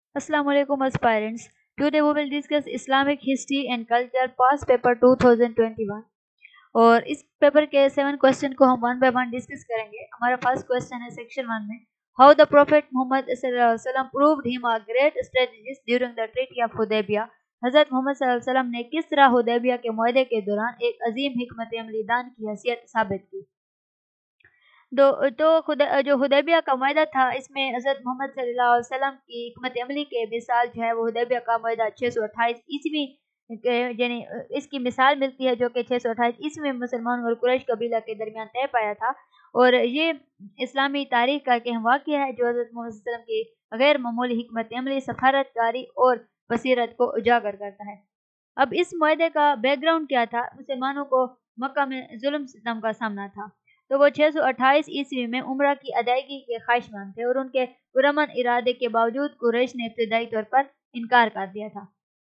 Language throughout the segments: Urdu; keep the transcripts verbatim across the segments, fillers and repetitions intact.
Assalamu alaikum aspirants. Today we will discuss Islamic history and culture past paper two thousand twenty one और इस पेपर के सेवन क्वेश्चन को हम वन बाय वन डिस्कस करेंगे। हमारा फर्स्ट क्वेश्चन है सेक्शन वन में, हाउ द प्रोफेट मोहम्मद सल्लल्लाहु proved him a great strategist during the treaty of Hudaibiya. हजरत मोहम्मद सल्लल्लाहु अलैहि वसल्लम ने किस तरह हुदैबिया के मुआहदे के दौरान एक अजीम हिकमत अमली दान की हैसियत साबित की। दो तो खुद जो हुदैबिया का मुआहदा था, इसमें हज़रत मोहम्मद सल्लल्लाहु अलैहि वसल्लम की हिकमत अमली के मिसाल जो है वो हुदैबिया का मुआहदा छः सौ अट्ठाईस ईस्वी के यानी इसकी मिसाल मिलती है, जो कि छः सौ अट्ठाईस ईस्वी में मुसलमान और कुरैश कबीला के दरमियान तय पाया था। और ये इस्लामी तारीख का एक अहम वाक़या है जो हज़रत मोहम्मद सल्लल्लाहु अलैहि वसल्लम की गैर मामूली हिकमत अमली, सफारतकारी और बसीरत को उजागर करता है। अब इस मुआहदे का बैकग्राउंड क्या था? मुसलमानों को मक्का में जुल्म सितम का सामना था, तो वो छः सौ अट्ठाईस ईस्वी में उम्रा की अदायगी के ख्वाहिशमंद थे और उनके पुरअमन इरादे के बावजूद कुरैश ने इब्तदाई तौर पर इनकार कर दिया था।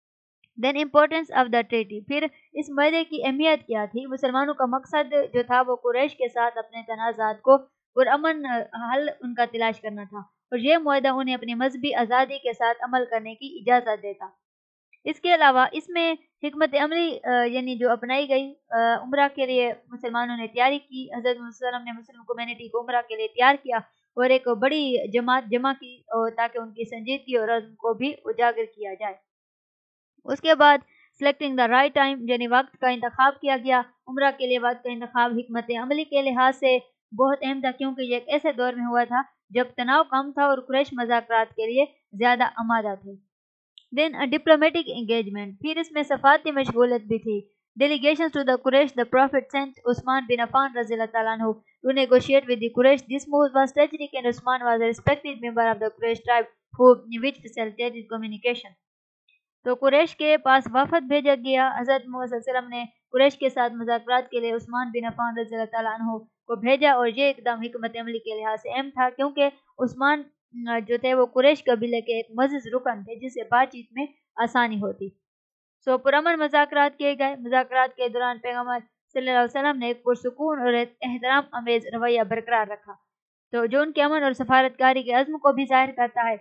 Then importance of the treaty, फिर इस मुआहदे की अहमियत क्या थी? मुसलमानों का मकसद जो था वो कुरैश के साथ अपने तनाज़ात को पुरअमन हल उनका तलाश करना था और यह मुआहदा उन्हें अपनी मजहबी आज़ादी के साथ अमल करने की इजाज़त देता। इसके अलावा इसमें हिकमत अमली यानी जो अपनाई गई, उम्रा के लिए मुसलमानों ने तैयारी की। हज़रत मुसल्लम ने मुस्लिम कम्युनिटी को उम्रा के लिए तैयार किया और एक बड़ी जमात जमा की ताकि उनकी संजीदगी और अज़्म को भी उजागर किया जाए। उसके बाद सेलेक्टिंग द राइट टाइम यानी वक्त का इंतखाब किया गया। उम्रा के लिए वक्त का इंतखाब हिकमत अमली के लिहाज से बहुत अहम था, क्योंकि ये एक ऐसे दौर में हुआ था जब तनाव कम था और कुरैश मज़ाकरात के लिए ज़्यादा आमादा थे। देन डिप्लोमेटिक एंगेजमेंट, फिर इसमें सफारती मशगूलियत भी थी। Delegations to the Quraysh, the prophet sent Usman bin Affan रज़ियल्लाहु तआला अन्हु to negotiate with the Quraysh. This move was strategic and Usman was a respected member of the Quraysh tribe who which facilitated communication. तो कुरैश के पास वफद भेजा गया। हज़रत मोहम्मद सल्लल्लाहु अलैहि वसल्लम ने कुरैश के साथ मुज़ाकरात के लिए उस्मान बिन अफान रज़ियल्लाहु तआला अन्हु को भेजा और ये एकदम हिकमत अमली के लिहाज से अहम था, क्योंकि उस्मान जो थे वो कुरैश कबीले के एक मज़ीज़ रुकन थे जिससे बातचीत में आसानी होती। सो पुरअमन मज़ाकरात किए गए। मज़ाकरात के दौरान पैगम्बर सल्लल्लाहु अलैहि वसल्लम ने एक पुरसुकून और एहतराम अमेज़ रवैया बरकरार रखा, तो जो उनके अमन और सफारतकारी के अज़्म को भी ज़ाहिर करता है।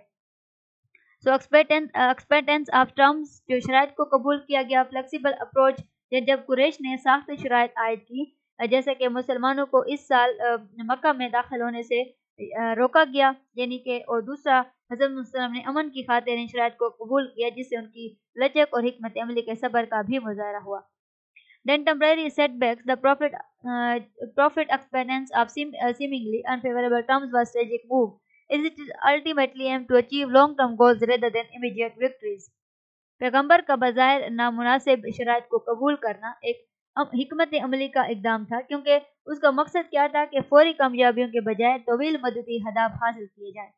सो एक्सपेक्टेंस ऑफ टर्म्स, जो शराइत को कबूल किया गया। फ्लेक्सिबल अप्रोच, जब कुरैश ने साख्त शराइत आयद की, जैसे कि मुसलमानों को इस साल मक्का में दाखिल होने से रोका गया, यानी कि, और दूसरा हज़रत मुसल्लम ने अमन की खातिर इन शराइत को कबूल किया जिससे उनकी लचक और हिकमत अमली के सब्र का भी मुजाहरा हुआ। Then temporary setbacks, the prophet uh, prophet experience of seem, uh, seemingly unfavorable terms was strategic move. Is it ultimately aimed to achieve long-term goals rather than immediate victories? पैगंबर का बज़ाहिर नामुनासिब शराइत को कबूल करना एक हिकमत अमली का इक़दाम था, क्योंकि उसका मकसद क्या था कि फौरी कामयाबियों के बजाय तवील मदती हदाफ हासिल किए जाए।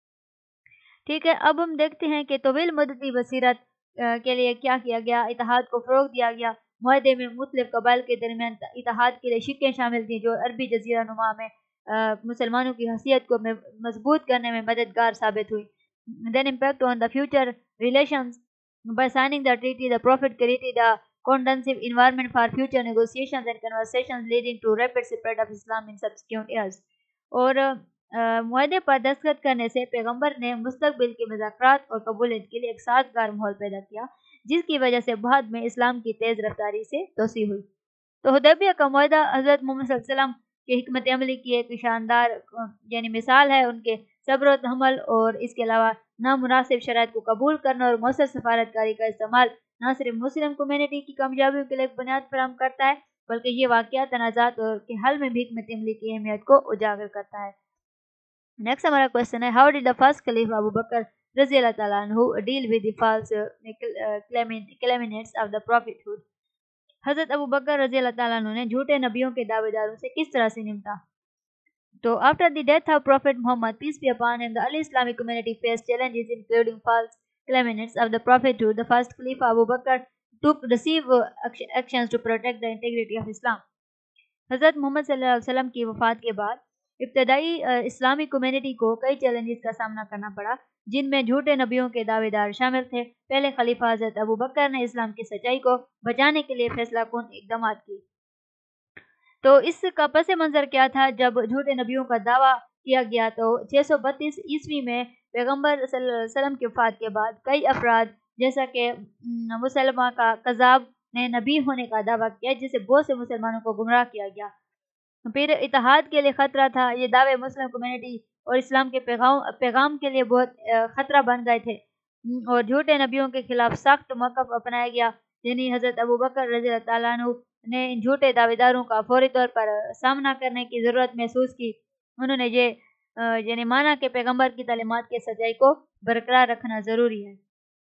ठीक है, अब हम देखते हैं कि तवील मदती बसीरत के लिए क्या किया गया। इत्तेहाद को फ़रोग़ दिया गया। मुआहदे में मुख्तलिफ कबाइल के दरमियान इत्तेहाद के लिए शिक्कें शामिल थीं, जो अरबी जज़ीरा नुमा में मुसलमानों की हैसियत को मजबूत करने में मददगार साबित हुई। Then impact on the future relations, by signing the treaty, the Prophet created a conducive environment for future negotiations and conversations, leading to rapid spread of Islam in subsequent years. और मुआहदे पर दस्तखत करने से पैगंबर ने मुस्तकबिल के मुज़ाकरात और कबूलियत के लिए एक साज़गार माहौल पैदा किया, जिसकी वजह से बाद में इस्लाम की तेज़ रफ्तारी से तोसी हुई। तो हुदैबिया का मुआहदा हज़रत मोहम्मद सल्लल्लाहु अलैहि वसल्लम के हिकमत अमली की एक शानदार यानी मिसाल है। उनके सब्र व तहम्मुल और इसके अलावा नामुनासिब शराइत को कबूल करना और मौसर सफारतकारी का इस्तेमाल न सिर्फ मुस्लिम कम्युनिटी की कामयाबियों के लिए एक बुनियाद फराहम करता है, बल्कि ये वाक़या तनाज़ात और के हल में भी हिकमत अमली की अहमियत को उजागर करता है। नेक्स्ट हमारा क्वेश्चन है, हाउ डिड द फर्स्ट खलीफा अबू बकर रज़ियल्लाहु तआला अन्हु deal with the false claimants of the prophethood? हज़रत अबू बकर रज़ियल्लाहु तआला अन्हु ने झूठे नबियों के दावेदारों से किस तरह से निपटा? तो after the death of prophet Muhammad peace be upon him, the early Islamic community faced challenges including false claimants of the prophethood. The first Khalifa Abu Bakr took decisive actions to protect the integrity of Islam. हज़रत मोहम्मद सल्लल्लाहु अलैहि वसल्लम की वफ़ात के बाद इब्तदाई इस्लामी कम्युनिटी को कई चैलेंजेस का सामना करना पड़ा, जिनमें झूठे नबियों के दावेदार शामिल थे। पहले खलीफा हज़रत अबू बकर ने इस्लाम की सच्चाई को बचाने के लिए फैसला कुन इक़दाम किए। तो इसका पस मंज़र क्या था? जब झूठे नबियों का दावा किया गया तो छः सौ बत्तीस ईस्वी में پیغمبر صلی اللہ علیہ وسلم کی وفات کے بعد کئی افراد جیسا کہ مسلمہ کا قذاب نے نبی ہونے کا دعویٰ کیا، جسے بہت سے مسلمانوں کو گمراہ کیا گیا۔ پھر اتحاد کے لیے خطرہ تھا۔ یہ دعوے مسلم کمیونٹی اور اسلام کے پیغام پیغام کے لیے بہت خطرہ بن گئے تھے، اور جھوٹے نبیوں کے خلاف سخت موقف اپنایا گیا، یعنی حضرت ابو بکر رضی اللہ تعالیٰ عنہ نے ان جھوٹے دعوے داروں کا فوری طور پر سامنا کرنے کی ضرورت محسوس کی۔ انہوں نے یہ یعنی مانا کہ پیغمبر کی تعلیمات کے سچائی کو برقرار رکھنا ضروری ہے،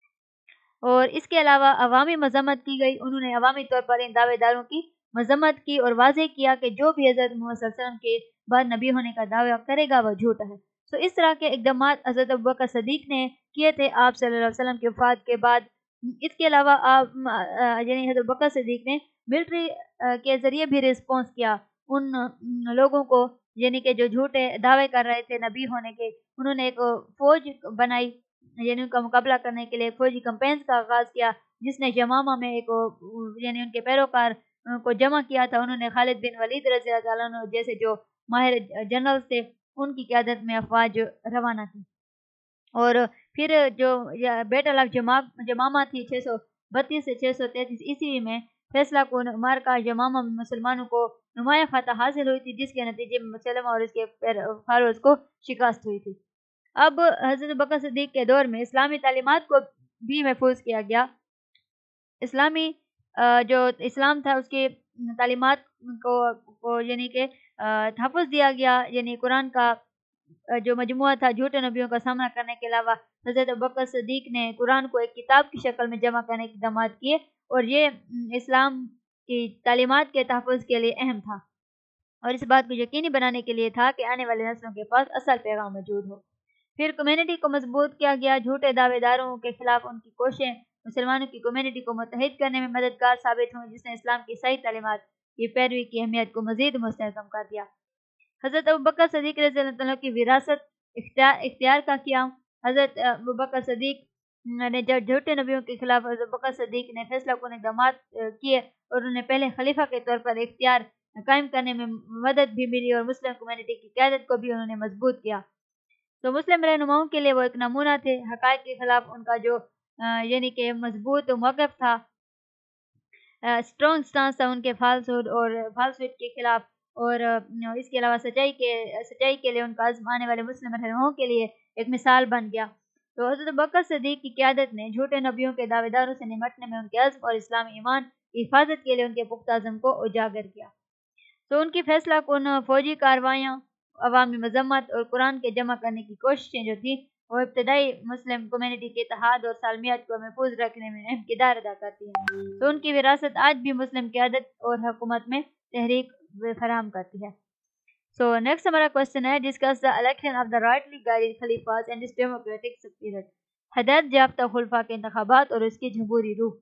اور اس کے علاوہ عوامی مذمت کی گئی۔ انہوں نے عوامی طور پر ان دعوے داروں کی مذمت کی اور واضح کیا کہ جو بھی حضرت محمد صلی اللہ علیہ وسلم کے بعد نبی ہونے کا دعویٰ کرے گا وہ جھوٹا ہے۔ تو اس طرح کے اقدامات حضرت ابوبکر صدیق نے کیے تھے آپ صلی اللہ علیہ وسلم کی وفات کے بعد۔ اس کے علاوہ آپ یعنی حضرت ابوبکر صدیق نے ملٹری کے ذریعے بھی رسپانس کیا ان لوگوں کو، یعنی کہ جو جھوٹے دعوے کر رہے تھے نبی ہونے کے۔ انہوں نے ایک فوج بنائی، یعنی ان کا مقابلہ کرنے کے لیے فوجی کمپینز کا آغاز کیا، جس نے یمامہ میں ایک یعنی ان کے پیروکار کو جمع کیا تھا۔ انہوں نے خالد بن ولید رضی اللہ تعالیٰ عنہ جیسے جو ماہر جنرل تھے ان کی قیادت میں افواج روانہ کی، اور پھر جو بیٹل آف یمامہ تھی چھ سو بتیس سے چھ سو تینتیس عیسوی میں فیصلہ کن مارکہ یمامہ میں مسلمانوں کو نمایاں فتح حاصل ہوئی تھی، جس کے نتیجے میں مسلمہ اور اس کے فالوورز کو شکست ہوئی تھی۔ اب حضرت بکر صدیق کے دور میں اسلامی تعلیمات کو بھی محفوظ کیا گیا۔ اسلامی جو اسلام تھا اس کی تعلیمات کو, کو یعنی کہ تحفظ دیا گیا، یعنی قرآن کا جو مجموعہ تھا جھوٹے نبیوں کا سامنا کرنے کے علاوہ حضرت ابوبکر صدیق نے قرآن کو ایک کتاب کی شکل میں جمع کرنے کے اقدامات کیے، اور یہ اسلام کی تعلیمات کے تحفظ کے لیے اہم تھا، اور اس بات کو یقینی بنانے کے لیے تھا کہ آنے والے نسلوں کے پاس اصل پیغام موجود ہو۔ پھر کمیونٹی کو مضبوط کیا گیا۔ جھوٹے دعوے داروں کے خلاف ان کی کوششیں مسلمانوں کی کمیونٹی کو متحد کرنے میں مددگار ثابت ہوئیں، جس نے اسلام کی صحیح تعلیمات کی پیروی کی اہمیت کو مزید مستحکم کر دیا۔ حضرت ابوبکر صدیق رضی اللہ عنہ کی وراثت اختیار, اختیار کا قیام۔ حضرت ابوبکر صدیق نے جب جھوٹے نبیوں کے خلاف حضرت ابوبکر صدیق نے فیصلہ کن اقدامات کیے، اور انہیں پہلے خلیفہ کے طور پر اختیار قائم کرنے میں مدد بھی ملی، اور مسلم کمیونٹی کی قیادت کو بھی انہوں نے مضبوط کیا۔ تو مسلم رہنماؤں کے لیے وہ ایک نمونہ تھے۔ حقائق کے خلاف ان کا جو یعنی کہ مضبوط موقف تھا، اسٹرانگ سٹانس تھا ان کے فالسہڈ اور فالسہڈ کے خلاف، اور اس کے علاوہ سچائی کے سچائی کے لیے ان کا عزم آنے والے مسلم رہنماؤں کے لیے ایک مثال بن گیا۔ تو حضرت ابوبکر صدیق کی قیادت نے جھوٹے نبیوں کے دعوے داروں سے نمٹنے میں ان کے عزم اور اسلامی ایمان کی حفاظت کے لیے ان کے پختہ عزم کو اجاگر کیا۔ تو ان کی فیصلہ کن فوجی کارروائیاں، عوامی مذمت اور قرآن کے جمع کرنے کی کوششیں جو تھیں، وہ ابتدائی مسلم کمیونٹی کے اتحاد اور سالمیت کو محفوظ رکھنے میں اہم کردار ادا کرتی ہیں۔ تو ان کی وراثت آج بھی مسلم قیادت اور حکومت میں تحریک فراہم کرتی ہے۔ So next ہمارا کوشچن ہے discuss the election of the rightly guided caliphs and its democratic spirit۔ ہدایت یافتہ خلفاء کے انتخابات اور اس کی جمہوری روح۔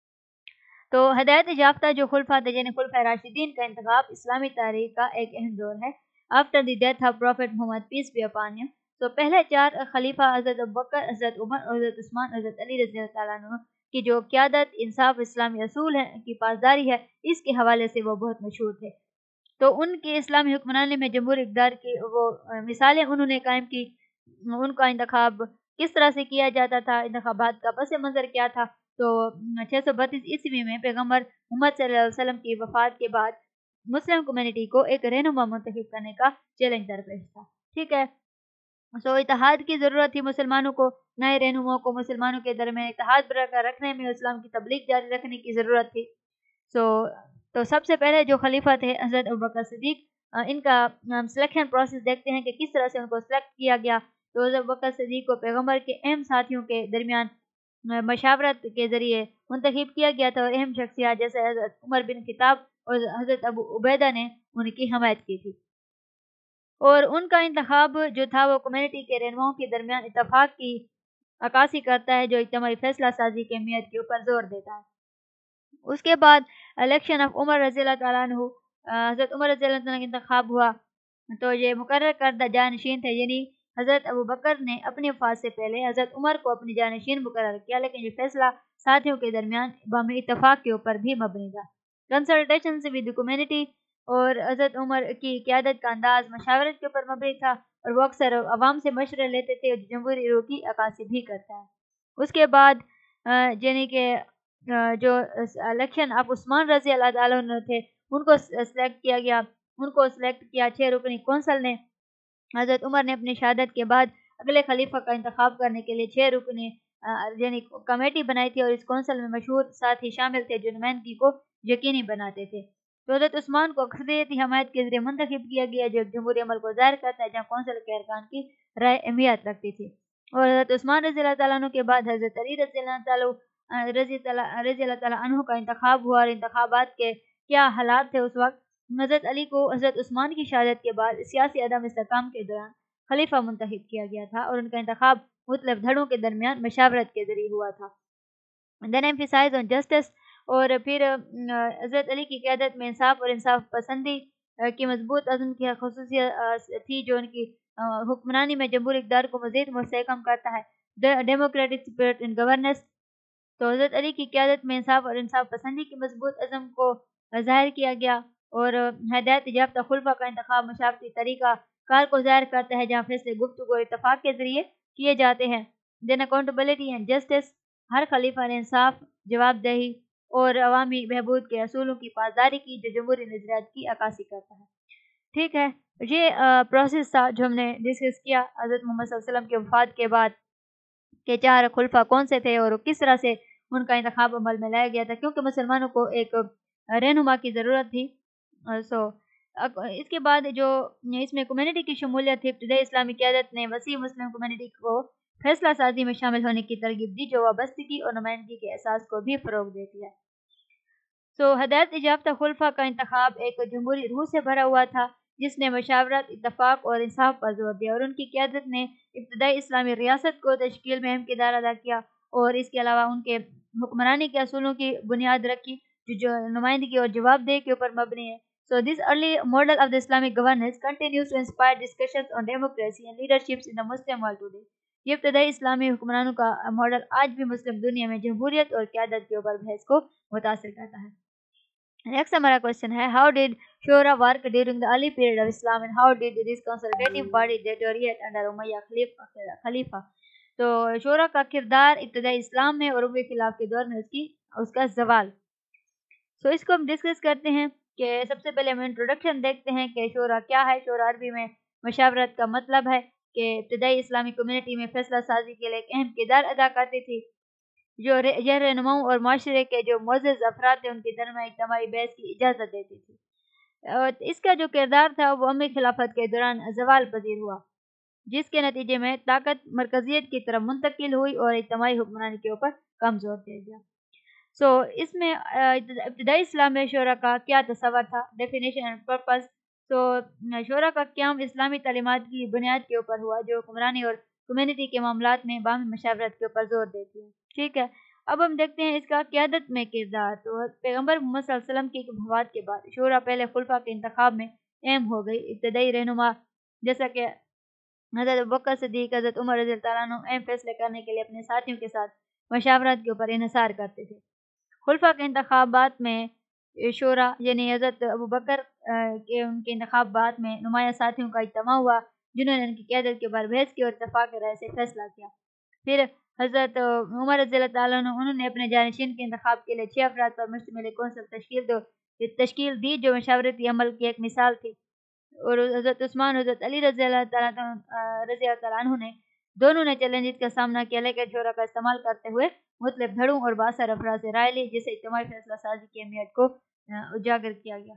تو ہدایت یافتہ جو خلفاء تھے یعنی خلفاء راشدین کا انتخاب اسلامی تاریخ کا ایک اہم دور ہے۔ After the death of Prophet Muhammad peace be upon him، تو پہلے چار خلیفہ حضرت ابوبکر، حضرت عمر، حضرت عثمان، حضرت علی رضی اللہ تعالیٰ عنہ کی جو قیادت، انصاف، اسلامی اصول ہے کی پاسداری ہے، اس کے حوالے سے وہ بہت مشہور تھے۔ تو ان کی اسلامی حکمرانی میں جمہوری اقدار کی وہ مثالیں انہوں نے قائم کی۔ ان کا انتخاب کس طرح سے کیا جاتا تھا، انتخابات کا پس منظر کیا تھا۔ تو چھ سو بتیس عیسوی میں پیغمبر محمد صلی اللہ علیہ وسلم کی وفات کے بعد مسلم کمیونٹی کو ایک رہنما منتخب کرنے کا چیلنج درپیش تھا، ٹھیک ہے۔ سو اتحاد کی ضرورت تھی مسلمانوں کو، نئے رہنماؤں کو مسلمانوں کے درمیان اتحاد برقرار رکھنے میں اسلام کی تبلیغ جاری رکھنے کی ضرورت تھی۔ سو تو سب سے پہلے جو خلیفہ تھے حضرت ابوبکر صدیق، ان کا سلیکشن پروسیس دیکھتے ہیں کہ کس طرح سے ان کو سلیکٹ کیا گیا۔ تو حضرت ابوبکر صدیق کو پیغمبر کے اہم ساتھیوں کے درمیان مشاورت کے ذریعے منتخب کیا گیا تھا، اور اہم شخصیات جیسے حضرت عمر بن خطاب اور حضرت ابو عبیدہ نے ان کی حمایت کی تھی، اور ان کا انتخاب جو تھا وہ کمیونٹی کے رہنماؤں کے درمیان اتفاق کی عکاسی کرتا ہے، جو اجتماعی فیصلہ سازی کی اہمیت کے اوپر زور دیتا ہے۔ اس کے بعد الیکشن آف عمر رضی اللہ تعالیٰ عنہ، حضرت عمر رضی اللہ عنہ کا انتخاب ہوا۔ تو یہ مقرر کردہ جانشین تھے، یعنی حضرت ابو بکر نے اپنی وفات سے پہلے حضرت عمر کو اپنی جانشین مقرر کیا، لیکن یہ فیصلہ ساتھیوں کے درمیان باہمی اتفاق کے اوپر بھی مبنی تھا۔ کنسلٹیشن ود دی کمیونٹی، اور حضرت عمر کی قیادت کا انداز مشاورت کے اوپر مبنی تھا اور وہ اکثر عوام سے مشورے لیتے تھے، جو جمہوری روح کی عکاسی بھی کرتا ہے۔ اس کے بعد یعنی کہ جو الیکشن اب عثمان رضی اللہ تعالیٰ عنہ تھے ان کو سلیکٹ کیا گیا، ان کو سلیکٹ کیا چھ رکنی کونسل نے۔ حضرت عمر نے اپنی شہادت کے بعد اگلے خلیفہ کا انتخاب کرنے کے لیے چھ رکنی یعنی کمیٹی بنائی تھی، اور اس کونسل میں مشہور ساتھی شامل تھے جو نمائندگی کو یقینی بناتے تھے۔ تو حضرت عثمان کو اکثریتی حمایت کے ذریعے منتخب کیا گیا، جو ایک جمہوری عمل کو ظاہر کرتا ہے جہاں کونسل کے ارکان کی رائے اہمیت رکھتی تھی۔ اور حضرت عثمان رضی اللہ تعالیٰ عنہ کے بعد حضرت علی رضی اللہ تعالیٰ رضی رضی اللہ تعالیٰ عنہ کا انتخاب ہوا، اور انتخابات کے کیا حالات تھے اس وقت۔ حضرت علی کو حضرت عثمان کی شہادت کے بعد سیاسی عدم استحکام کے دوران خلیفہ منتخب کیا گیا تھا، اور ان کا انتخاب مختلف دھڑوں کے درمیان مشاورت کے ذریعے ہوا تھا۔ Then emphasize on justice، اور پھر حضرت علی کی قیادت میں انصاف اور انصاف پسندی کی مضبوط عزم کی خصوصیت تھی، جو ان کی حکمرانی میں جمہوری اقدار کو مزید مستحکم کرتا ہے۔ ڈیموکریٹک اسپرٹ ان گورننس، تو حضرت علی کی قیادت میں انصاف اور انصاف پسندی کی مضبوط عزم کو ظاہر کیا گیا، اور ہدایت یافتہ خلفاء کا انتخاب مشاورتی طریقہ کار کو ظاہر کرتا ہے جہاں فیصلے گفتگو اور اتفاق کے ذریعے کیے جاتے ہیں۔ دین اکاؤنٹیبلٹی اینڈ جسٹس، ہر خلیفہ نے انصاف، جواب دہی اور عوامی بہبود کے اصولوں کی پاسداری کی جو جمہوری نظریات کی عکاسی کرتا ہے۔ ٹھیک ہے، یہ پروسیس تھا جو ہم نے ڈسکس کیا حضرت محمد صلی اللہ علیہ وسلم کے وفات کے بعد کہ چار خلفاء کون سے تھے اور کس طرح سے ان کا انتخاب عمل میں لایا گیا تھا، کیونکہ مسلمانوں کو ایک رہنما کی ضرورت تھی۔ سو اس کے بعد جو اس میں کمیونٹی کی شمولیت تھی، ابتدائی اسلامی قیادت نے وسیع مسلم کمیونٹی کو فیصلہ سازی میں شامل ہونے کی ترغیب دی، جو وابستگی اور نمائندگی کے احساس کو بھی فروغ دیتی ہے۔ سو ہدایت یافتہ خلفاء کا انتخاب ایک جمہوری روح سے بھرا ہوا تھا جس نے مشاورت، اتفاق اور انصاف پر زور دیا، اور ان کی قیادت نے ابتدائی اسلامی ریاست کو تشکیل میں اہم کردار ادا کیا، اور اس کے علاوہ ان کے حکمرانی کے اصولوں کی بنیاد رکھی جو, جو نمائندگی اور جواب دہی کے اوپر مبنی ہے۔ So this early model of the Islamic governance continues to inspire discussions on democracy and leaderships in the Muslim world today۔ یہ ابتدائی اسلامی حکمرانوں کا ماڈل آج بھی مسلم دنیا میں جمہوریت اور قیادت کے اوپر بحث کو متاثر کرتا ہے۔ نیکسٹ ہمارا کوشچن ہے، ہاؤ ڈیڈ شورا work during the early period of Islam and how did this consultative body deteriorate under Umayya خلیفہ؟ تو شورا کا کردار ابتدائی اسلام میں اور اموی خلاف کے دور میں اس کی اس کا زوال۔ سو so اس کو ہم ڈسکس کرتے ہیں کہ سب سے پہلے ہم انٹروڈکشن دیکھتے ہیں کہ شورا کیا ہے۔ شورا عربی میں مشاورت کا مطلب ہے کہ ابتدائی اسلامی کمیونٹی میں فیصلہ سازی کے لیے ایک اہم کردار ادا کرتی تھی، جو یہ رہنماؤں اور معاشرے کے جو معزز افراد تھے ان کے درمیان اجتماعی بحث کی اجازت دیتی تھی۔ اس کا جو کردار تھا وہ امی خلافت کے دوران زوال پذیر ہوا، جس کے نتیجے میں طاقت مرکزیت کی طرف منتقل ہوئی اور اجتماعی حکمرانی کے اوپر کم زور دیا گیا۔ سو so, اس میں ابتدائی اسلام میں شورا کا کیا تصور تھا، ڈیفینیشن اینڈ پرپز۔ تو شورا کا قیام اسلامی تعلیمات کی بنیاد کے اوپر ہوا جو حکمرانی اور کمیونٹی کے معاملات میں باہمی مشاورت کے اوپر زور دیتی ہے۔ ٹھیک ہے، اب ہم دیکھتے ہیں اس کا قیادت میں کردار۔ تو پیغمبر محمد صلی اللہ علیہ وسلم کی وفات کے بعد شورا پہلے خلفاء کے انتخاب میں اہم ہو گئی۔ ابتدائی رہنما جیسا کہ حضرت ابوبکر صدیق، حضرت عمر رضی اللہ عنہ اہم فیصلے کرنے کے لیے اپنے ساتھیوں کے ساتھ مشاورت کے اوپر انحصار کرتے تھے۔ خلفاء کے انتخابات میں شورا یعنی حضرت ابوبکر کے ان کے انتخابات میں نمایاں ساتھیوں کا اجتماع ہوا جنہوں نے ان کی قیادت کے بارے بحث کی اور اتفاق رائے سے فیصلہ کیا۔ پھر حضرت عمر رضی اللہ تعالیٰ عنہ انہوں نے اپنے جانشین کے انتخاب کے لیے چھ افراد پر مشتمل ایک کونسل تشکیل دو تشکیل دی جو مشاورتی عمل کی ایک مثال تھی، اور حضرت عثمان حضرت علی رضی اللہ تعالیٰ رضی اللہ تعالیٰ عنہ نے دونوں نے چیلنجز کا سامنا کیا، لیکن شورا کا استعمال کرتے ہوئے مختلف دھڑوں اور باثر افراد سے رائے لی جسے اجتماعی فیصلہ سازی کی اہمیت کو اجاگر کیا گیا۔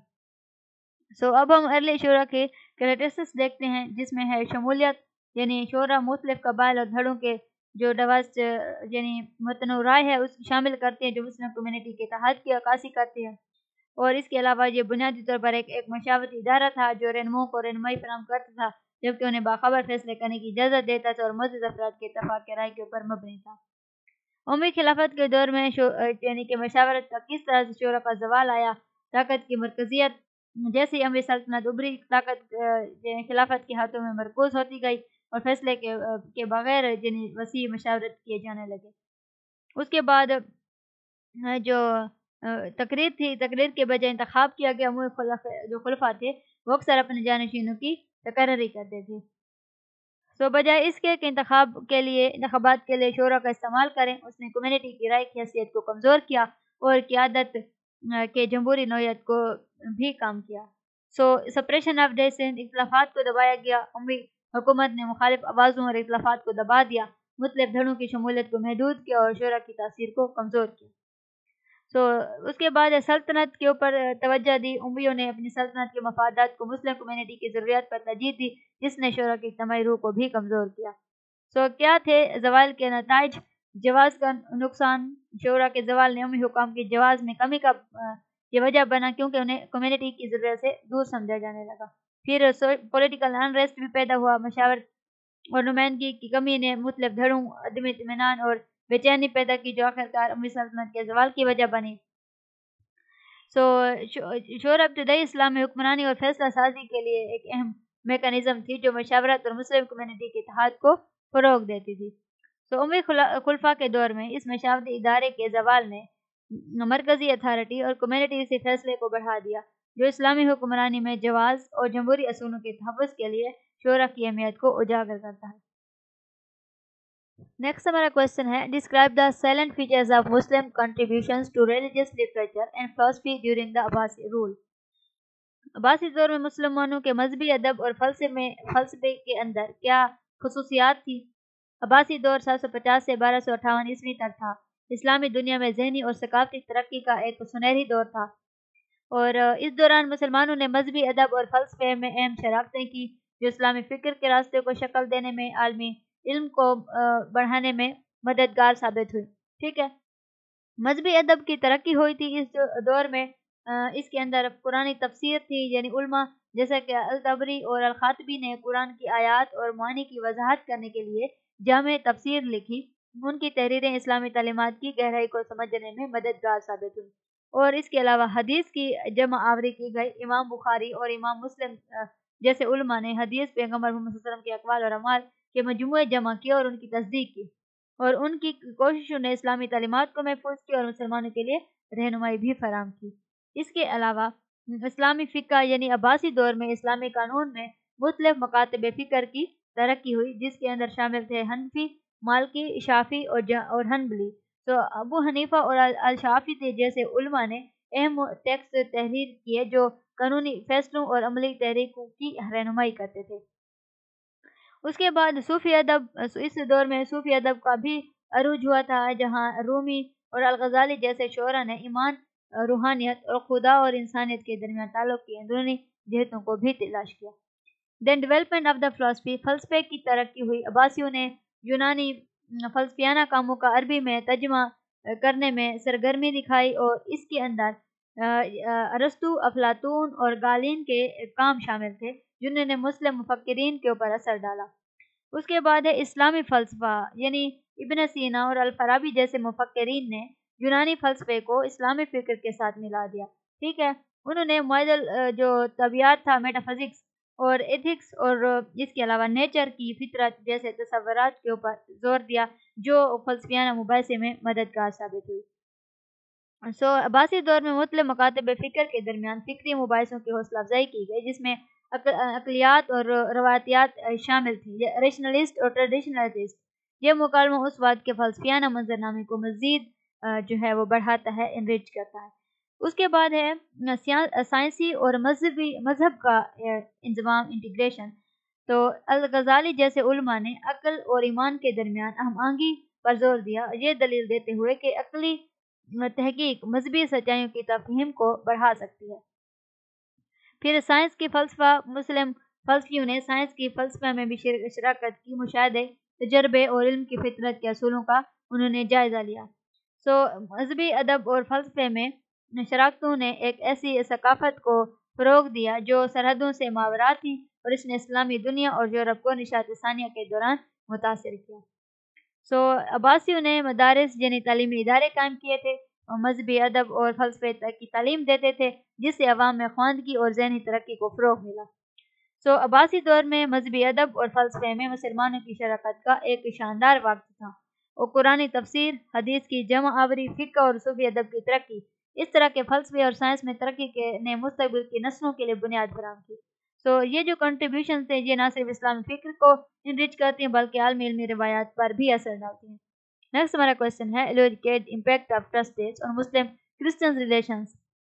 سو so, اب ہم ارلی شورا کے کریکٹرسٹکس دیکھتے ہیں جس میں ہے شمولیت، یعنی شورا مختلف قبائل اور دھڑوں کے جو ڈواسٹ یعنی متنوع رائے ہے اس شامل کرتے ہیں جو مسلم کمیونٹی کے اتحاد کی عکاسی کرتی ہے، اور اس کے علاوہ یہ بنیادی طور پر ایک ایک مشاورتی ادارہ تھا جو رہنماؤں کو رہنمائی فراہم کرتا تھا جبکہ انہیں باخبر فیصلے کرنے کی اجازت دیتا تھا اور معزز افراد کے اتفاق کے رائے کے اوپر مبنی تھا۔ امی خلافت کے دور میں یعنی کہ مشاورت کا کس طرح سے شورا کا زوال آیا، طاقت کی مرکزیت جیسے اموی سلطنت ابری، طاقت خلافت کے ہاتھوں میں مرکوز ہوتی گئی اور فیصلے کے کے بغیر یعنی وسیع مشاورت کیے جانے لگے۔ اس کے بعد جو تقریر تھی، تقریر کے بجائے انتخاب کیا گیا امور جو خلفاء تھے وہ اکثر اپنے جانشینوں کی تقرری کرتے تھے. سو بجائے اس کے کہ انتخاب کے لیے انتخابات کے لیے شورا کا استعمال کریں، اس نے کمیونٹی کی رائے کی حیثیت کو کمزور کیا اور قیادت کے جمہوری نوعیت کو بھی کام کیا. سو سپریشن آف ڈیسنٹ، اختلافات کو دبایا گیا. اموی حکومت نے مخالف آوازوں اور اختلافات کو دبا دیا، مختلف دھڑوں کی شمولیت کو محدود کیا اور شورا کی تاثیر کو کمزور کیا. سو so, اس کے بعد سلطنت کے اوپر توجہ دی. امویوں نے اپنی سلطنت کے مفادات کو مسلم کمیونٹی کی ضروریات پر ترجیح دی، جس نے شورا کی اجتماعی روح کو بھی کمزور کیا. سو so, کیا تھے زوال کے نتائج؟ جواز کا نقصان. شورا کے زوال نے اموی حکام کی جواز میں کمی کا یہ وجہ بنا کیونکہ انہیں کمیونٹی کی ضرورت سے دور سمجھا جانے لگا. پھر پولیٹیکل انریسٹ بھی پیدا ہوا. مشاورت اور نمائندگی کی کمی نے مختلف دھڑوں عدم اطمینان اور بے چینی پیدا کی، جو آخرکار اموی سلطنت کے زوال کی وجہ بنی. سو شورا ابتدائی اسلامی حکمرانی اور فیصلہ سازی کے لیے ایک اہم میکانزم تھی جو مشاورت اور مسلم کمیونٹی کے اتحاد کو فروغ دیتی تھی. سو اموی خلفاء کے دور میں اس مشاورتی ادارے کے زوال نے مرکزی اتھارٹی اور کمیونٹی سے فیصلے کو بڑھا دیا، جو اسلامی حکمرانی میں جواز اور جمہوری اصولوں کے تحفظ کے لیے شورا کی اہمیت کو اجاگر کرتا ہے. نیکسٹ ہمارا کوشچن ہے describe the salient features of Muslim contributions to religious literature and فلسفی during the Abbasi rule. Abbasi دور میں مسلمانوں کے مذہبی ادب اور فلسفے میں فلسفے کے اندر کیا خصوصیات تھی؟ عباسی دور سات سو پچاس سے بارہ سو اٹھاون عیسوی تک تھا. اسلامی دنیا میں ذہنی اور ثقافتی ترقی کا ایک سنہری دور تھا، اور اس دوران مسلمانوں نے مذہبی ادب اور فلسفے میں اہم شراکتیں کی جو اسلامی فکر کے راستے کو شکل دینے میں، عالمی علم کو بڑھانے میں مددگار ثابت ہوئی. ٹھیک ہے، مذہبی ادب کی ترقی ہوئی تھی اس دور میں. اس کے اندر قرآنی تفسیر تھی، یعنی علماء جیسا کہ الطبری اور الخاطبی نے قرآن کی آیات اور معانی کی وضاحت کرنے کے لیے جامع تفسیر لکھی. ان کی تحریریں اسلامی تعلیمات کی گہرائی کو سمجھنے میں مددگار ثابت ہوئی. اور اس کے علاوہ حدیث کی جمع آوری کی گئی. امام بخاری اور امام مسلم جیسے علماء نے حدیث پیغمبر محمد صلی اللہ علیہ وسلم کے اقوال اور اعمال کے مجموعے جمع کیے اور ان کی تصدیق کی، اور ان کی کوششوں نے اسلامی تعلیمات کو محفوظ کیا اور مسلمانوں کے لیے رہنمائی بھی فراہم کی. اس کے علاوہ اسلامی فقہ یعنی عباسی دور میں اسلامی قانون میں مختلف مکاتب فکر کی ترقی ہوئی، جس کے اندر شامل تھے حنفی، مالکی، شافعی اور اور حنبلی. تو ابو حنیفہ اور الشافعی جیسے علماء نے اہم ٹیکسٹ تحریر کیے جو قانونی فیصلوں اور عملی تحریکوں کی رہنمائی کرتے تھے. اس کے بعد صوفی ادب. اس دور میں صوفی ادب کا بھی عروج ہوا تھا، جہاں رومی اور الغزالی جیسے شعراء نے ایمان، روحانیت اور خدا اور انسانیت کے درمیان تعلق کی اندرونی جہتوں کو بھی تلاش کیا. دین ڈیولپمنٹ آف دا فلسفی. فلسفے کی ترقی ہوئی. عباسیوں نے یونانی فلسفیانہ کاموں کا عربی میں ترجمہ کرنے میں سرگرمی دکھائی، اور اس کے اندر ارسطو، افلاطون اور گالین کے کام شامل تھے جنہوں نے مسلم مفکرین کے اوپر اثر ڈالا. اس کے بعد ہے اسلامی فلسفہ، یعنی ابن سینا اور الفارابی جیسے مفکرین نے یونانی فلسفے کو اسلامی فکر کے ساتھ ملا دیا. ٹھیک ہے، انہوں نے معدل جو طبیعت تھا، میٹافزکس اور ایتھکس، اور اس کے علاوہ نیچر کی فطرت جیسے تصورات کے اوپر زور دیا جو فلسفیانہ مباحثے میں مددگار ثابت ہوئی. سو so, عباسی دور میں مختلف مکاتب فکر کے درمیان فکری مباحثوں کی حوصلہ افزائی کی گئی، جس میں عقلیات اور روایتیات شامل تھیں، ریشنلسٹ اور ٹریڈیشنلسٹ. یہ مکالمہ اس بات کے فلسفیانہ منظرنامے کو مزید جو ہے وہ بڑھاتا ہے، انریچ کرتا ہے. اس کے بعد ہے سائنسی اور مذہبی مذہب کا انضمام، انٹیگریشن. تو الغزالی جیسے علماء نے عقل اور ایمان کے درمیان ہم آہنگی پر زور دیا، یہ دلیل دیتے ہوئے کہ عقلی تحقیق مذہبی سچائیوں کی تفہیم کو بڑھا سکتی ہے. پھر سائنس کی فلسفہ. مسلم فلسفیوں نے سائنس کی فلسفہ میں بھی شراکت کی، مشاہدے، تجربے اور علم کی فطرت کے اصولوں کا انہوں نے جائزہ لیا. سو so, مذہبی ادب اور فلسفے میں شراکتوں نے ایک ایسی ثقافت کو فروغ دیا جو سرحدوں سے ماورا تھی، اور اس نے اسلامی دنیا اور یورپ کو نشاط ثانیہ کے دوران متاثر کیا. سو so, عباسیوں نے مدارس یعنی تعلیمی ادارے قائم کیے تھے اور مذہبی ادب اور فلسفے کی تعلیم دیتے تھے، جس سے عوام میں خواندگی اور ذہنی ترقی کو فروغ ملا. سو so, عباسی دور میں مذہبی ادب اور فلسفے میں مسلمانوں کی شراکت کا ایک شاندار وقت تھا، اور قرآنی تفسیر، حدیث کی جمع آوری، فقہ اور صوفی ادب کی ترقی اس طرح کے فلسفے اور سائنس میں ترقی کے نے مستقبل کی نسلوں کے لیے بنیاد فراہم کی. سو یہ جو کنٹریبیوشن تھے یہ نہ صرف اسلامی فکر کو انرچ کرتی ہیں بلکہ عالمی علمی روایات پر بھی اثر ڈالتی ہیں. نیکسٹ ہمارا کوشچن ہے evaluate impact of crusades اور مسلم کرسچن ریلیشنز.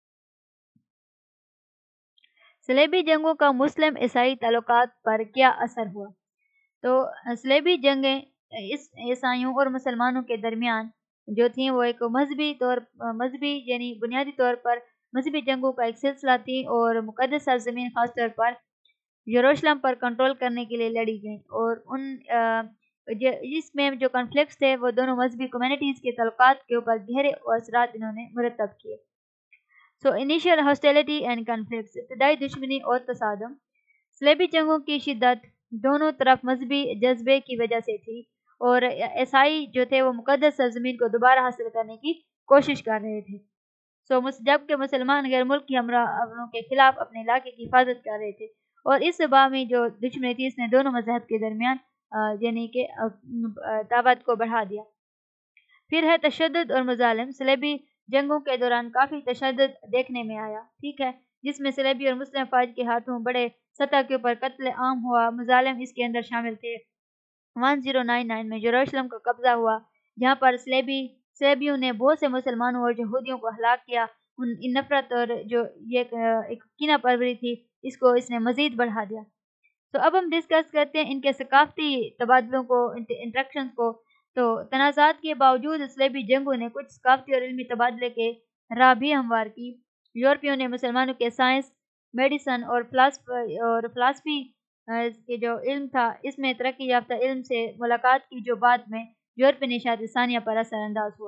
صلیبی جنگوں کا مسلم عیسائی تعلقات پر کیا اثر ہوا؟ تو صلیبی جنگیں اس عیسائیوں اور مسلمانوں کے درمیان جو تھیں وہ ایک مذہبی طور مذہبی یعنی بنیادی طور پر مذہبی جنگوں کا ایک سلسلہ تھی اور مقدس سرزمین خاص طور پر یروشلم پر کنٹرول کرنے کے لیے لڑی گئیں. اور ان اس میں جو کنفلکٹس تھے وہ دونوں مذہبی کمیونٹیز کے تعلقات کے اوپر گہرے اثرات انہوں نے مرتب کیے. So initial hostility and conflicts, ابتدائی دشمنی اور تصادم. صلیبی جنگوں کی شدت دونوں طرف مذہبی جذبے کی وجہ سے تھی اور عیسائی جو تھے وہ مقدس سرزمین کو دوبارہ حاصل کرنے کی کوشش کر رہے تھے. سو جب کہ مسلمان غیر ملکی ہمراہوں کے خلاف اپنے علاقے کی حفاظت کر رہے تھے اور اس باہمی جو دشمنی تھی اس نے دونوں مذاہب کے درمیان یعنی کہ دعوت کو بڑھا دیا. پھر ہے تشدد اور مظالم. صلیبی جنگوں کے دوران کافی تشدد دیکھنے میں آیا، ٹھیک ہے، جس میں صلیبی اور مسلم فوج کے ہاتھوں بڑے سطح کے اوپر قتل عام ہوا. مظالم اس کے اندر شامل تھے ہزار نو سو ننانوے میں یروشلم کا قبضہ ہوا جہاں پر صلیبی صلیبیوں نے بہت سے مسلمانوں اور یہودیوں کو ہلاک کیا. ان نفرت اور جو یہ ایک کینہ پروری تھی اس کو اس نے مزید بڑھا دیا. تو اب ہم ڈسکس کرتے ہیں ان کے ثقافتی تبادلوں کو، انٹریکشنز کو. تو تنازعات کے باوجود صلیبی جنگوں نے کچھ ثقافتی اور علمی تبادلے کے راہ بھی ہموار کی. یورپیوں نے مسلمانوں کے سائنس، میڈیسن اور فلاسفی اور فلاسفی کے جو علم تھا اس میں ترقی یافتہ علم سے ملاقات کی جو بعد میں یورپی نشاط ثانیہ پر اثر انداز ہوا.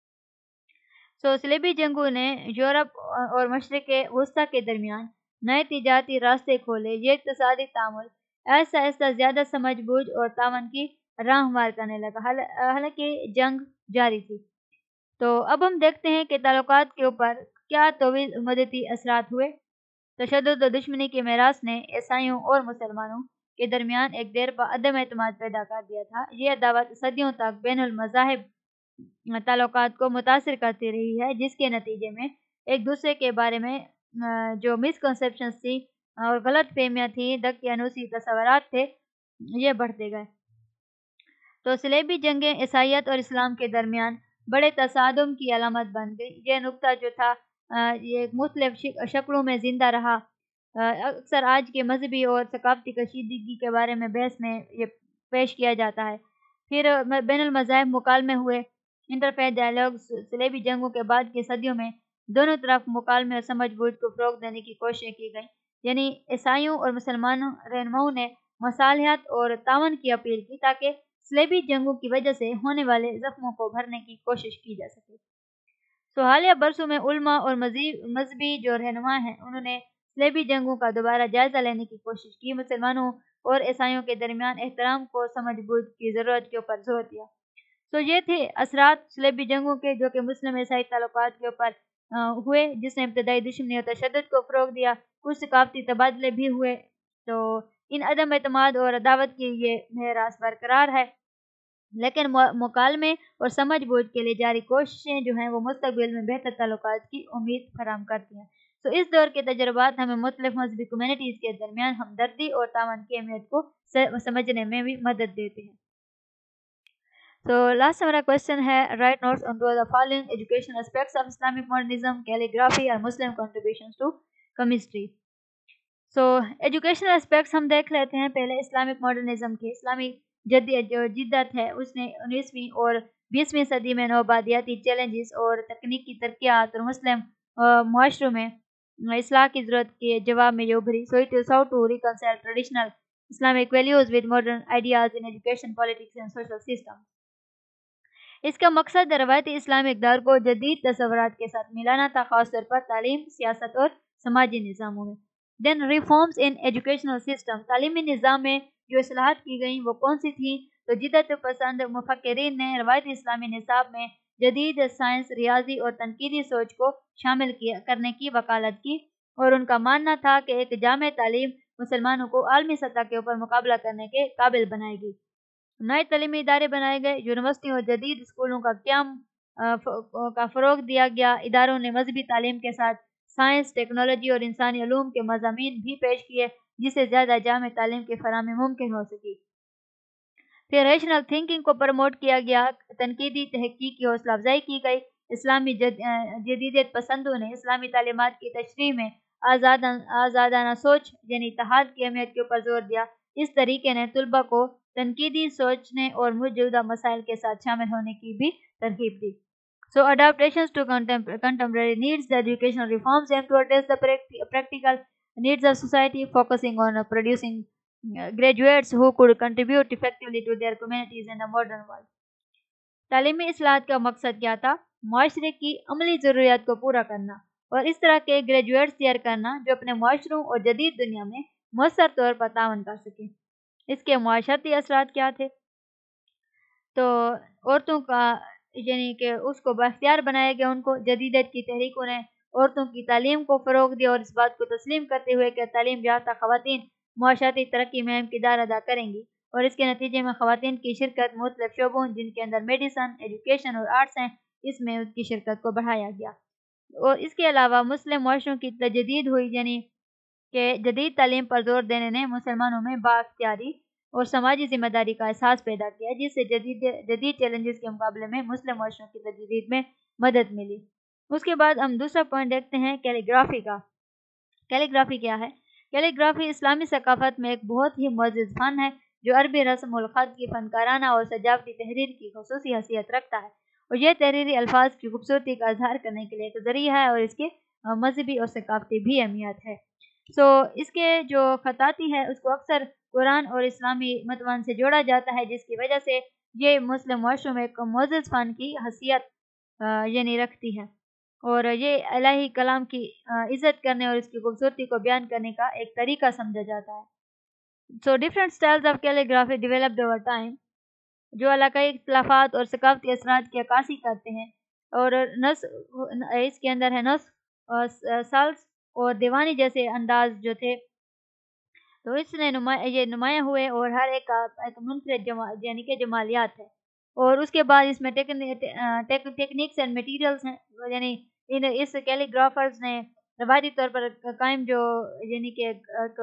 سو صلیبی جنگوں نے یورپ اور مشرق وسطیٰ کے درمیان نئے تجارتی راستے کھولے. یہ اقتصادی تعامل ایسا ایسا زیادہ سمجھ بوجھ اور تعاون کی راہ ہموار کرنے لگا حالانکہ جنگ جاری تھی. تو اب ہم دیکھتے ہیں کہ تعلقات کے اوپر کیا طویل مدتی اثرات ہوئے. تشدد و دشمنی کے میراث نے عیسائیوں اور مسلمانوں کے درمیان ایک دیر پا عدم اعتماد پیدا کر دیا تھا. یہ عداوت صدیوں تک بین المذاہب تعلقات کو متاثر کرتی رہی ہے جس کے نتیجے میں ایک دوسرے کے بارے میں جو مسکنسیپشنز تھی اور غلط فہمیاں تھیں، دقیانوسی تصورات تھے، یہ بڑھتے گئے. تو صلیبی جنگیں عیسائیت اور اسلام کے درمیان بڑے تصادم کی علامت بن گئی. یہ نقطہ جو تھا یہ مختلف شکلوں میں زندہ رہا. اکثر آج کے مذہبی اور ثقافتی کشیدگی کے بارے میں بحث میں یہ پیش کیا جاتا ہے. پھر بین المذاہب مکالمے ہوئے، انٹرفیتھ ڈائیلاگ. صلیبی جنگوں کے بعد کی صدیوں میں دونوں طرف مکالمے اور سمجھ بوجھ کو فروغ دینے کی کوششیں کی گئیں. یعنی عیسائیوں اور مسلمانوں رہنماؤں نے مصالحت اور تعاون کی اپیل کی تاکہ صلیبی جنگوں کی وجہ سے ہونے والے زخموں کو بھرنے کی کوشش کی جا سکے. سو حالیہ برسوں میں علماء اور مذہبی جو رہنما ہیں انہوں نے صلیبی جنگوں کا دوبارہ جائزہ لینے کی کوشش کی. مسلمانوں اور عیسائیوں کے درمیان احترام کو سمجھ بوجھ کی ضرورت کے اوپر زور دیا. تو یہ تھے اثرات صلیبی جنگوں کے جو کہ مسلم عیسائی تعلقات کے اوپر ہوئے جس نے ابتدائی دشمنی اور تشدد کو فروغ دیا. کچھ ثقافتی تبادلے بھی ہوئے. تو ان عدم اعتماد اور عداوت کی یہ میراث برقرار ہے لیکن مکالمے اور سمجھ بوجھ کے لیے جاری کوششیں جو ہیں وہ مستقبل میں بہتر تعلقات کی امید فراہم کرتی ہیں. تو اس دور کے تجربات ہمیں مختلف مذہبی کمیونٹیز کے درمیان ہمدردی اور تعاون کی اہمیت کو سمجھنے میں بھی مدد دیتے ہیں. تو لاسٹ ہمارا کوشچن ہے write notes on the following education aspects of Islamic modernism, calligraphy اور Muslim contributions to chemistry. So educational aspects ہم دیکھ لیتے ہیں. پہلے اسلامک ماڈرنزم کے اسلامی جدید جو جدت ہے اس نے انیسویں اور بیسویں صدی میں نوآبادیاتی چیلنجز اور تکنیکی ترقیات اور مسلم معاشروں میں اصلاح کی ضرورت کے جواب میں یہ ابھری. So it is how to reconcile traditional Islamic values with modern ideas in education, politics and social system. اس کا مقصد روایتی اسلامی اقدار کو جدید تصورات کے ساتھ ملانا تھا، خاص طور پر تعلیم، سیاست اور سماجی نظاموں میں. Then reforms in educational system. تعلیمی نظام میں جو اصلاحات کی گئیں وہ کون سی تھیں؟ تو جدت پسند مفکرین نے روایتی اسلامی نصاب میں جدید سائنس، ریاضی اور تنقیدی سوچ کو شامل کیا کرنے کی وکالت کی اور ان کا ماننا تھا کہ ایک جامع تعلیم مسلمانوں کو عالمی سطح کے اوپر مقابلہ کرنے کے قابل بنائے گی. نئے تعلیمی ادارے بنائے گئے، یونیورسٹیوں اور جدید اسکولوں کا قیام کا فروغ دیا گیا۔ اداروں نے مذہبی تعلیم کے ساتھ سائنس، ٹیکنالوجی اور انسانی علوم کے مضامین بھی پیش کیے جسے زیادہ جامع تعلیم کی فراہمی ممکن ہو سکی۔ پھر ریشنل تھنکنگ کو پروموٹ کیا گیا، تنقیدی تحقیق کی حوصلہ افزائی کی گئی۔ اسلامی جد جدیدیت پسندوں نے اسلامی تعلیمات کی تشریح میں آزاد آزادانہ سوچ یعنی اتحاد کی اہمیت کے اوپر زور دیا۔ اس طریقے نے طلباء کو تنقیدی سوچنے اور موجودہ مسائل کے ساتھ شامل ہونے کی بھی ترغیب دی۔ So adaptations to contem- contemporary needs, the educational reforms aim to address the prac- practical needs of society, focusing on uh, producing uh, graduates who could contribute effectively to their communities in the modern world. تعلیمی اصلاحات کا مقصد کیا تھا؟ معاشرے کی عملی ضروریات کو پورا کرنا اور اس طرح کے گریجویٹس تیار کرنا جو اپنے معاشروں اور جدید دنیا میں مؤثر طور پر تعاون کر سکیں۔ اس کے معاشرتی اثرات کیا تھے؟ تو عورتوں کا یعنی کہ اس کو بااختیار بنایا گیا، ان کو جدیدیت کی تحریکوں نے عورتوں کی تعلیم کو فروغ دیا اور اس بات کو تسلیم کرتے ہوئے کہ تعلیم یافتہ خواتین معاشرتی ترقی میں اہم کردار ادا کریں گی، اور اس کے نتیجے میں خواتین کی شرکت مختلف شعبوں جن کے اندر میڈیسن، ایجوکیشن اور آرٹس ہیں، اس میں اس کی شرکت کو بڑھایا گیا۔ اور اس کے علاوہ مسلم معاشروں کی تجدید ہوئی، یعنی کہ جدید تعلیم پر زور دینے نے مسلمانوں میں بااختیاری اور سماجی ذمہ داری کا احساس پیدا کیا، جس سے جدید جدید چیلنجز کے مقابلے میں مسلم معاشروں کی تجدید میں مدد ملی۔ اس کے بعد ہم دوسرا پوائنٹ دیکھتے ہیں کیلیگرافی کا۔ کیلیگرافی کیا ہے؟ کیلیگرافی اسلامی ثقافت میں ایک بہت ہی معزز فن ہے جو عربی رسم الخط کی فنکارانہ اور سجاوٹی تحریر کی خصوصی حیثیت رکھتا ہے، اور یہ تحریری الفاظ کی خوبصورتی کا اظہار کرنے کے لیے ایک ذریعہ ہے اور اس کے مذہبی اور ثقافتی بھی اہمیت ہے۔ سو so, اس کے جو خطاطی ہے اس کو اکثر قرآن اور اسلامی متون سے جوڑا جاتا ہے، جس کی وجہ سے یہ مسلم معاشروں میں ایک معزز فن کی حیثیت یعنی رکھتی ہے، اور یہ الہی کلام کی عزت کرنے اور اس کی خوبصورتی کو بیان کرنے کا ایک طریقہ سمجھا جاتا ہے۔ So different styles of calligraphy developed over time, جو علاقائی اختلافات اور ثقافتی اثرات کی عکاسی کرتے ہیں، اور نص اس کے اندر ہے نص سالس اور دیوانی جیسے انداز جو تھے، تو اس نے نمایاں یہ نمایاں ہوئے اور ہر ایک کا ایک منفرد جما یعنی کہ جمالیات ہے۔ اور اس کے بعد اس میں ٹیکنیکس اینڈ میٹیریلز ہیں، یعنی ان اس کیلیگرافرز نے روایتی طور پر قائم جو یعنی کہ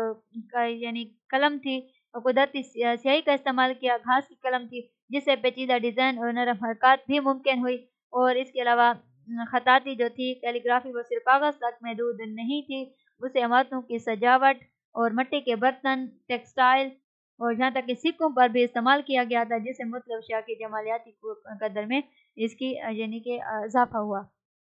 یعنی قلم تھی، قدرتی سیاہی کا استعمال کیا، گھاس کی قلم تھی جس سے پیچیدہ ڈیزائن اور نرم حرکات بھی ممکن ہوئی، اور اس کے علاوہ خطاطی جو تھی کیلیگرافی وہ صرف کاغذ تک محدود نہیں تھی، اسے عمارتوں کی سجاوٹ اور مٹی کے برتن، ٹیکسٹائل اور یہاں تک کہ سکوں پر بھی استعمال کیا گیا تھا، جس سے مطلب اشیاء کی جمالیاتی قدر میں اس کی یعنی کہ اضافہ ہوا۔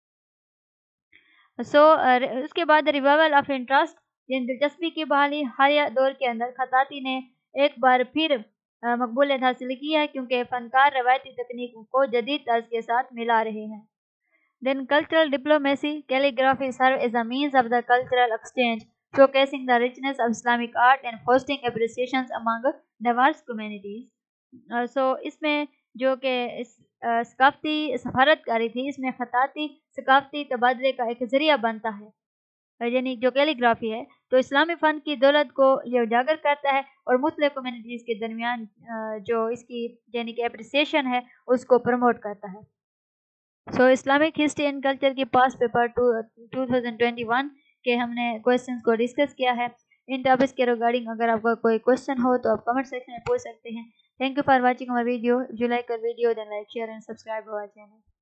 سو so, اس کے بعد ریوائول آف انٹرسٹ یعنی دلچسپی کی بحالی، حالیہ دور کے اندر خطاطی نے ایک بار پھر مقبولیت حاصل کی ہے کیونکہ فنکار روایتی تکنیکوں کو جدید طرز کے ساتھ ملا رہے ہیں۔ Then cultural diplomacy, calligraphy serve as a means of the cultural exchange, showcasing the richness of Islamic art and fostering appreciations among diverse communities. uh, so اس میں جو کہ اس ثقافتی سفارت کاری تھی، اس میں خطاطی ثقافتی تبادلے کا ایک ذریعہ بنتا ہے، یعنی جو کیلیگرافی ہے تو اسلامی فن کی دولت کو یہ اجاگر کرتا ہے اور مختلف کمیونٹیز کے درمیان جو اس کی یعنی کہ اپریسیشن ہے اس کو پروموٹ کرتا ہے۔ So Islamic history and culture کی past paper two thousand twenty one کے ہم نے کویسچنس کو ڈسکس کیا ہے۔ ان ٹاپکس کے ریگارڈنگ اگر آپ کا کوئی کویسچن ہو تو آپ کمنٹ سیکشن میں پوچھ سکتے ہیں۔ تھینک یو فار واچنگ اور video. If you like our video then like, share and subscribe our channel.